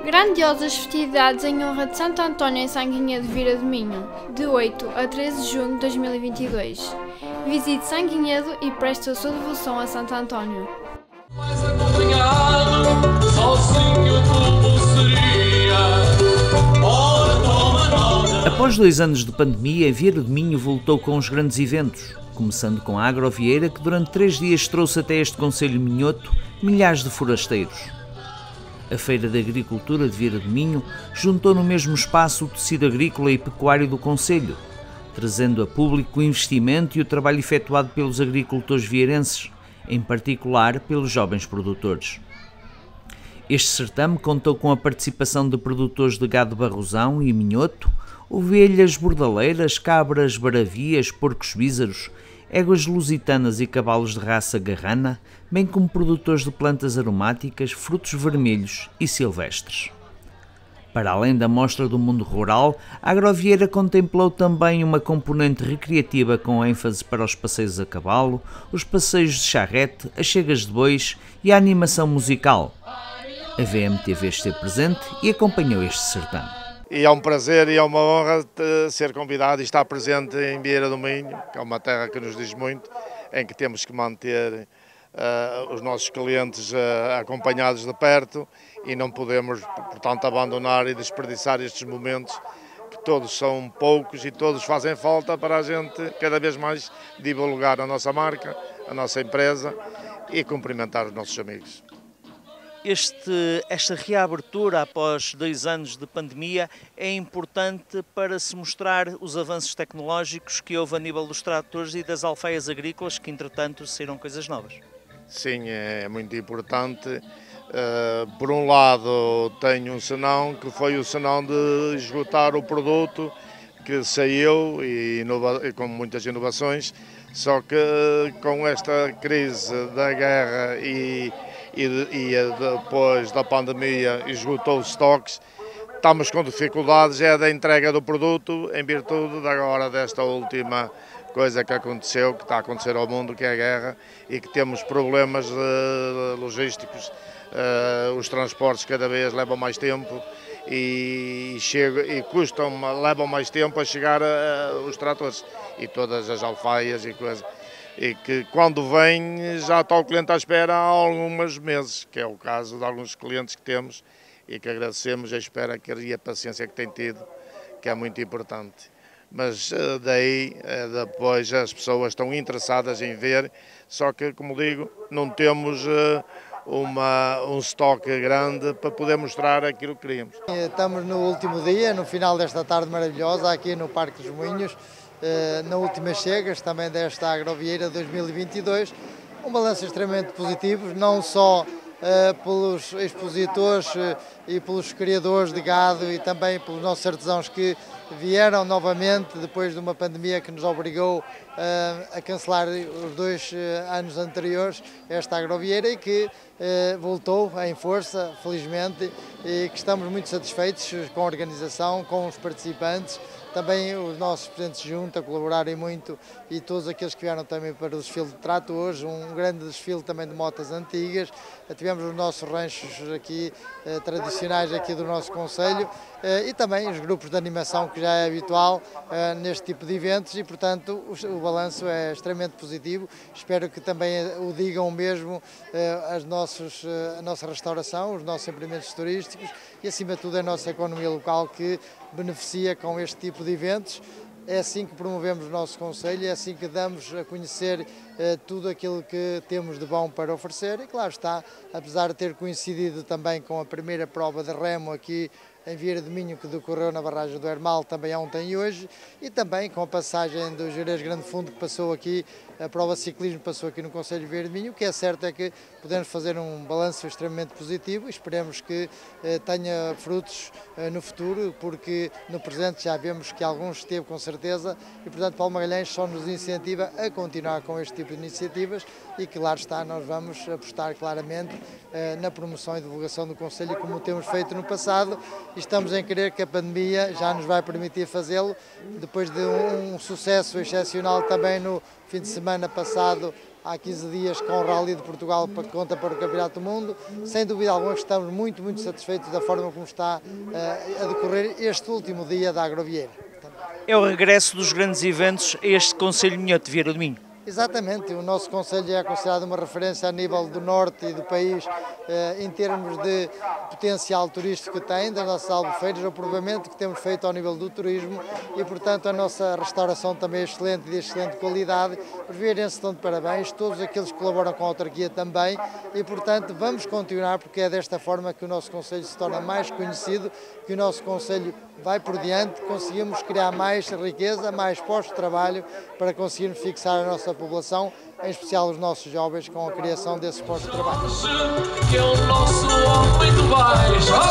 Grandiosas festividades em honra de Santo António em Sanguinhedo, Vira do Minho, de 8 a 13 de junho de 2022. Visite Sanguinhedo e preste a sua devoção a Santo António. Mais acompanhado, sozinho como seria. Ora, toma nota. Após 2 anos de pandemia, Vieira do Minho voltou com os grandes eventos, começando com a Agrovieira, que durante 3 dias trouxe até este concelho minhoto milhares de forasteiros. A Feira de Agricultura de Vieira do Minho juntou no mesmo espaço o tecido agrícola e pecuário do concelho, trazendo a público o investimento e o trabalho efetuado pelos agricultores vieirenses, em particular pelos jovens produtores. Este certame contou com a participação de produtores de gado barrosão e minhoto, ovelhas bordaleiras, cabras, baravias, porcos bízaros, éguas lusitanas e cavalos de raça garrana, bem como produtores de plantas aromáticas, frutos vermelhos e silvestres. Para além da mostra do mundo rural, a Agrovieira contemplou também uma componente recreativa com ênfase para os passeios a cavalo, os passeios de charrete, as chegas de bois e a animação musical. A VMTV esteve presente e acompanhou este certame. E é um prazer e é uma honra ser convidado e estar presente em Vieira do Minho, que é uma terra que nos diz muito, em que temos que manter os nossos clientes acompanhados de perto e não podemos, portanto, abandonar e desperdiçar estes momentos, que todos são poucos e todos fazem falta para a gente cada vez mais divulgar a nossa marca, a nossa empresa e cumprimentar os nossos amigos. Esta reabertura após 2 anos de pandemia é importante para se mostrar os avanços tecnológicos que houve a nível dos tratores e das alfaias agrícolas, que entretanto saíram coisas novas. Sim, é muito importante. Por um lado tenho um senão, que foi o senão de esgotar o produto que saiu e com muitas inovações, só que com esta crise da guerra e depois da pandemia esgotou os estoques, estamos com dificuldades da entrega do produto em virtude de agora desta última coisa que aconteceu, que está a acontecer ao mundo, que é a guerra, e que temos problemas logísticos, os transportes cada vez levam mais tempo e levam mais tempo a chegar os tratores e todas as alfaias e coisas. E que quando vem já está o cliente à espera há alguns meses, que é o caso de alguns clientes que temos e que agradecemos a espera e a paciência que tem tido, que é muito importante. Mas daí depois as pessoas estão interessadas em ver, só que, como digo, não temos um estoque grande para poder mostrar aquilo que queríamos. Estamos no último dia, no final desta tarde maravilhosa, aqui no Parque dos Moinhos, na últimas chegas também desta Agrovieira 2022, um balanço extremamente positivo, não só pelos expositores e pelos criadores de gado e também pelos nossos artesãos que vieram novamente depois de uma pandemia que nos obrigou a cancelar os 2 anos anteriores esta Agrovieira e que voltou em força, felizmente, e que estamos muito satisfeitos com a organização, com os participantes, também os nossos presentes junto a colaborarem muito e todos aqueles que vieram também para o desfile de tratores, um grande desfile também de motas antigas. Tivemos os nossos ranchos aqui tradicionais aqui do nosso concelho e também os grupos de animação que já é habitual neste tipo de eventos e, portanto, o balanço é extremamente positivo. Espero que também o digam mesmo a nossa restauração, os nossos empreendimentos turísticos e, acima de tudo, a nossa economia local que beneficia com este tipo de eventos. É assim que promovemos o nosso concelho, é assim que damos a conhecer tudo aquilo que temos de bom para oferecer e, claro está, apesar de ter coincidido também com a primeira prova de remo aqui em Vieira do Minho, que decorreu na barragem do Hermal também ontem e hoje, e também com a passagem do Jerez Grande Fundo que passou aqui, a prova de ciclismo passou aqui no concelho de Vieira do Minho. O que é certo é que podemos fazer um balanço extremamente positivo e esperemos que tenha frutos no futuro, porque no presente já vemos que alguns esteve com certeza e, portanto, Paulo Magalhães só nos incentiva a continuar com este tipo de iniciativas e, claro está, nós vamos apostar claramente na promoção e divulgação do concelho como temos feito no passado e estamos em crer que a pandemia já nos vai permitir fazê-lo, depois de um sucesso excepcional também no fim de semana passado, há 15 dias, com o Rally de Portugal para conta para o Campeonato do Mundo. Sem dúvida alguma estamos muito satisfeitos da forma como está a decorrer este último dia da Agrovieira. É o regresso dos grandes eventos a este Concelho Minhoto de Vieira do Minho. Exatamente, o nosso concelho é considerado uma referência a nível do norte e do país em termos de potencial turístico que tem, das nossas albufeiras, o aproveitamento que temos feito ao nível do turismo e, portanto, a nossa restauração também é excelente e de excelente qualidade. Os vieirenses estão de parabéns, todos aqueles que colaboram com a autarquia também e, portanto, vamos continuar porque é desta forma que o nosso concelho se torna mais conhecido, que o nosso concelho vai por diante, conseguimos criar mais riqueza, mais postos de trabalho para conseguirmos fixar a nossa população, em especial os nossos jovens, com a criação desses postos de trabalho. Que é o nosso homem de baixo.